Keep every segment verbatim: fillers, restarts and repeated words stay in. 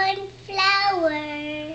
one flower.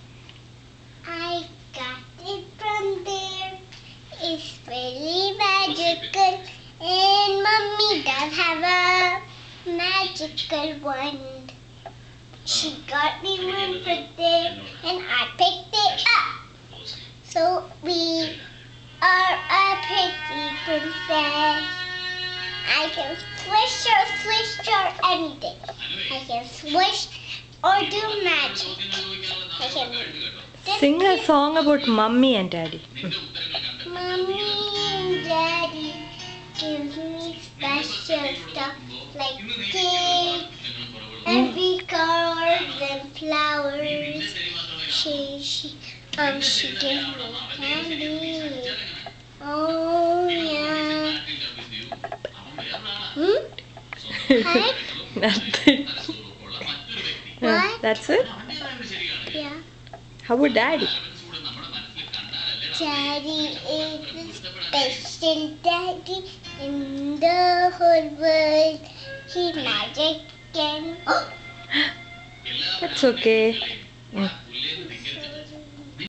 I got it from there. It's really magical, and Mummy does have a magical wand. She got me one from there, and I picked it up. So we are a pretty princess. I can swish or swish or anything. I can swish or do magic. I can Sing a song about Mummy and Daddy. Mummy and Daddy give me special stuff like cake, every cards and flowers. She, she, um, she gives me candy. Oh yeah. Hmm? Hi? Nothing. What? That's it? Yeah. How about Daddy? Daddy is the special daddy in the whole world. He's magic and That's okay. Mm.